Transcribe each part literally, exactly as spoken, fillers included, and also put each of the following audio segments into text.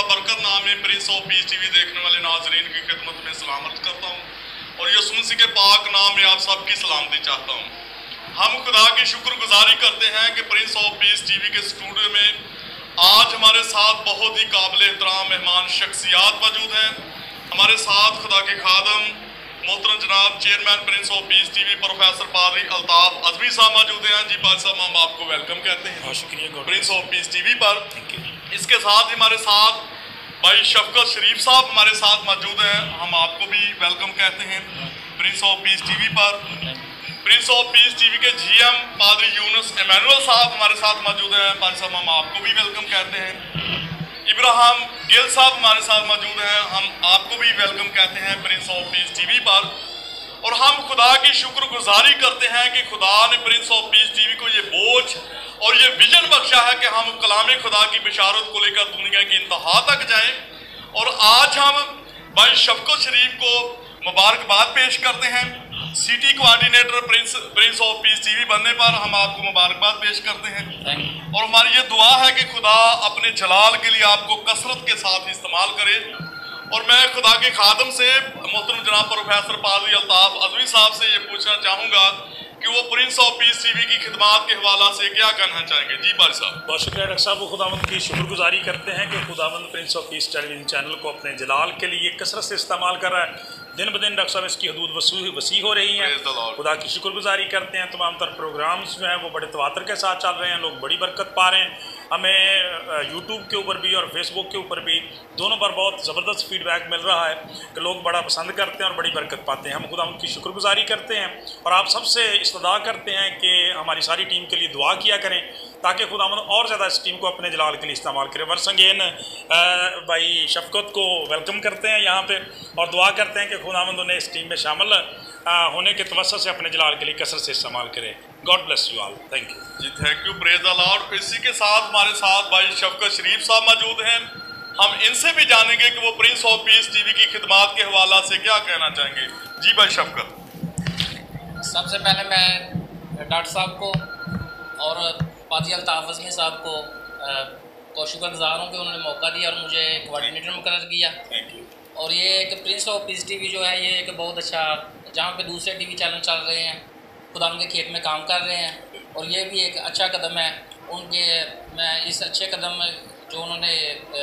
बाबरकत नाम है Prince of Peace TV देखने वाले नाजरीन की खिदमत में सलाम अर्ज करता हूँ और यसू मसीह के पाक नाम में आप सबकी सलामती चाहता हूँ। हम खुदा की शुक्रगुजारी करते हैं कि प्रिंस ऑफ पीस टीवी के स्टूडियो में आज हमारे साथ बहुत ही काबिल एहतराम मेहमान शख्सियात मौजूद हैं। हमारे साथ खुदा के खादम मोहतरम जनाब chairman Prince of Peace TV professor पादरी अल्ताफ अज़मी साहब मौजूद हैं। जी पादरी साहब, हम आपको वेलकम कहते हैं। बहुत शुक्रिया प्रिंस ऑफ पीस टीवी पर। इसके साथ ही हमारे साथ भाई शफकत शरीफ साहब हमारे साथ मौजूद हैं, हम आपको भी वेलकम कहते हैं प्रिंस ऑफ पीस टीवी पर। प्रिंस ऑफ पीस टीवी के जीएम पादरी यूनुस इमैनुअल साहब हमारे साथ मौजूद हैं। पादरी साहब, हम आपको भी वेलकम कहते हैं। इब्राहिम गिल साहब हमारे साथ मौजूद हैं, हम आपको भी वेलकम कहते हैं प्रिंस ऑफ पीस टीवी पर। और हम खुदा की शुक्रगुजारी करते हैं कि खुदा ने प्रिंस ऑफ पीस टीवी को ये बोझ और ये विजन बख्शा है कि हम कलाम खुदा की बिशारत को लेकर दुनिया की इंतहा तक जाएं। और आज हम भाई शफकत शरीफ को मुबारकबाद पेश करते हैं city coordinator Prince Prince of Peace TV बनने पर। हम आपको मुबारकबाद पेश करते हैं और हमारी ये दुआ है कि खुदा अपने जलाल के लिए आपको कसरत के साथ इस्तेमाल करे। और मैं खुदा के खादम से मोहतरम जनाब प्रोफेसर पादरी अल्ताफ अज़मी साहब से ये पूछना चाहूँगा कि वो प्रिंस ऑफ पीस टीवी की खिदमत के हवाला से क्या कहना चाहेंगे। जी पादरी साहब। बहुत शुक्रिया डॉक्टर साहब। वो खुदावंद की शुक्रगुजारी करते हैं कि खुदावंद Prince of Peace television channel को अपने जलाल के लिए कसरत से इस्तेमाल कर रहा है। दिन ब दिन डॉक्टर साहब इसकी हदूद वसी वसी हो रही हैं। खुदा की शुक्रगुजारी करते हैं। तमाम तर प्रोग्राम्स जो हैं वो बड़े तवातर के साथ चल रहे हैं, लोग बड़ी बरकत पा रहे हैं। हमें यूट्यूब के ऊपर भी और फेसबुक के ऊपर भी दोनों पर बहुत ज़बरदस्त फीडबैक मिल रहा है कि लोग बड़ा पसंद करते हैं और बड़ी बरकत पाते हैं। हम खुदा उनकी शुक्रगुजारी करते हैं और आप सबसे इस्तदा करते हैं कि हमारी सारी टीम के लिए दुआ किया करें ताकि खुदावंद और ज़्यादा इस टीम को अपने जलाल के लिए इस्तेमाल करें। वरसंगेन भाई शफकत को वेलकम करते हैं यहाँ पे और दुआ करते हैं कि खुदावंद उन्हें इस टीम में शामिल होने के तवज्जो से अपने जलाल के लिए कसरत से इस्तेमाल करें। God bless you all. Thank you ji, thank you, praise the Lord. इसी के साथ हमारे साथ भाई शफकत शरीफ साहब मौजूद हैं, हम इनसे भी जानेंगे कि वो प्रिंस ऑफ पीस टीवी की खिदमत के हवाला से क्या कहना चाहेंगे। जी भाई शफकत। सबसे पहले मैं डॉक्टर साहब को और पादरी अल्ताफ अज़मी साहब को को शुक्रगुजार हूँ कि उन्होंने मौका दिया और मुझे कोऑर्डिनेटर मुकर्रर किया। Thank you. और ये एक प्रिंस ऑफ पीस टीवी जो है ये एक बहुत अच्छा, जहाँ पे दूसरे टीवी चैनल चल रहे हैं खुदा उनके खेत में काम कर रहे हैं और ये भी एक अच्छा कदम है उनके। मैं इस अच्छे कदम जो उन्होंने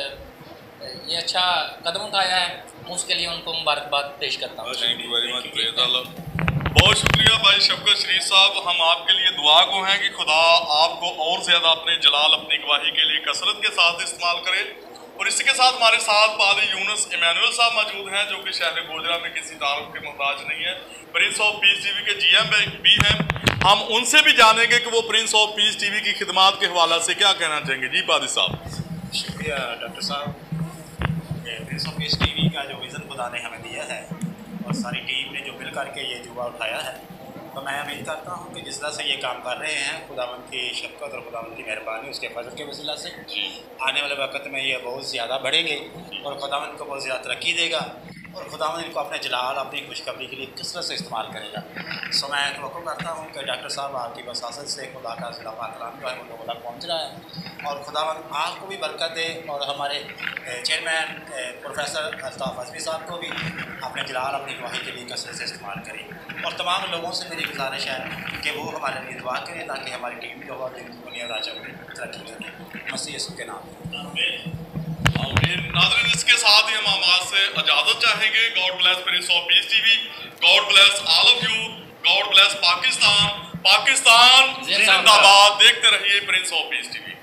ये अच्छा कदम उठाया है उसके लिए उनको मुबारकबाद पेश करता हूँ। Thank you very much, praise the Lord. बहुत शुक्रिया भाई शफकत शरीफ साहब। हम आपके लिए दुआ को हैं कि खुदा आपको और ज़्यादा अपने जलाल अपनी गवाही के लिए कसरत के साथ इस्तेमाल करे। और इसी के साथ हमारे साथ पादरी यूनुस इमैनुअल साहब मौजूद हैं जो कि शहर गोजरा में किसी तारुफ के मोहताज नहीं है, प्रिंस ऑफ पीस टीवी के जीएम भी हैं। हम उनसे भी जानेंगे कि वो प्रिंस ऑफ पीस टीवी की खिदमत के हवाला से क्या कहना चाहेंगे। जी पादरी साहब। शुक्रिया डॉक्टर साहब। प्रिंस ऑफ पीस टीवी का जो विज़न खुदा ने हमें दिया है और सारी टीम ने जो मिल करके ये जुआ उठाया है, तो मैं उम्मीद करता हूँ कि जिस तरह से ये काम कर रहे हैं खुदावंद की शफ़क़त और खुदावंद की मेहरबानी उसके फजल के वसीला से आने वाले वक्त में ये बहुत ज़्यादा बढ़ेंगे और खुदावंद को बहुत ज़्यादा तरक्की देगा और खुदावंद इनको अपने जलाल अपनी खुशखबरी के लिए कसरत से इस्तेमाल करेगा। सो मैं तवक्को करता हूँ कि डॉक्टर साहब आपकी वसासत से खुदा का ज़िला पाकलाम जो है वो लोगों तक पहुँच रहा है और खुदावंद आपको भी बरकत दे और हमारे चेयरमैन प्रोफेसर अल्ताफ अज़मी साहब को भी अपने जलाल अपनी गवाही के लिए कसरत से इस्तेमाल करें। और तमाम लोगों से मेरी गुजारिश है कि वो हमारे लिए दुआ करें ताकि हमारी टीम जो है दुनिया राजा में तरक्की करे। मसीह यीशु के नाम। नाज़रीन, इसके साथ ही हम आवाज़ से इजाज़त चाहेंगे। God bless Prince of Peace TV, God bless all of you, God bless Pakistan. Pakistan जिंदाबाद। देखते रहिए प्रिंस ऑफ पीस टीवी।